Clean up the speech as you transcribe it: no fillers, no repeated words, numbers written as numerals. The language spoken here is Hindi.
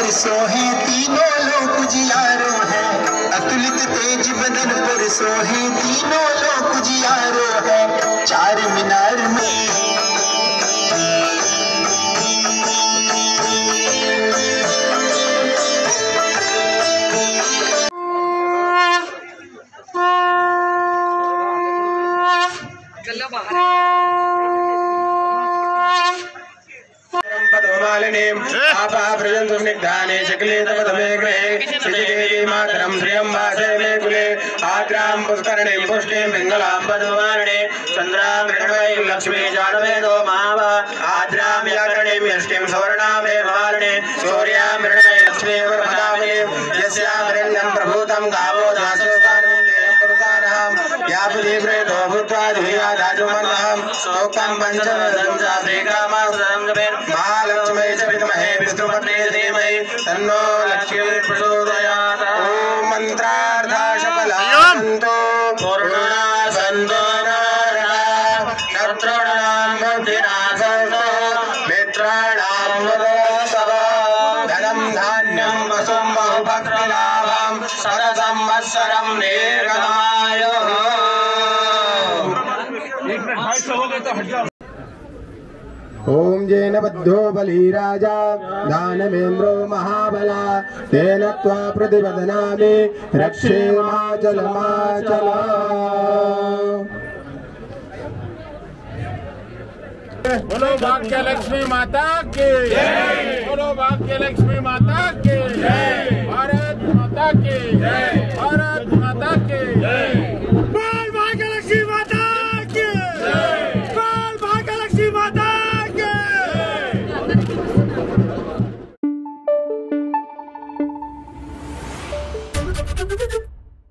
पर सोहे तीनों लोक उजियारो है, अतुलित तेज बदन पर सोहे तीनों लोक उजियारो है। चार मीनार में स्निग्धाने शक्ले तपतमे गृहे श्रीदेवी मातरं श्रियं वासे मे कुले आद्रां पुष्करणीं पुष्टिं पिङ्गलां पद्मवारिणे चन्द्रां मृण्मयीं लक्ष्मी जानवेदो मावा आद्रां व्याकरणीं यष्टिं सुवर्णामे वारिणे सूर्यां मृण्मयीं लक्ष्मी वरपदावलीं यस्यां मृण्मयं प्रभूतं गावो दासोकानं देयं पुरुषाणां यापुदीव्रेतो भूत्वा धुयादाजुमन्नहं शोकं पञ्चमदं चाप्रेकामासंगमेन महालक्ष्मी च विद्महे विष्णुपत्नी धीमहि तन्नो लक्ष्मी प्रचोदयात्। ओम मंत्रार्थाशफलासन्तो पूर्णासन्तो शत्रूणां बुद्धिनाशन्तो मित्राणां मुदोत्सवा धनं धान्यं वसुं बहुभक्तिलाभं शतसंवत्सरं दीर्घमायुः। ओम जेन बद्धो बलिराजा दानवेन्द्रो महाबला तेन त्वा प्रतिपदनामि रक्षेमाचलमाचल। बोलो भाग्यलक्ष्मी माता की, बोलो भाग्यलक्ष्मी माता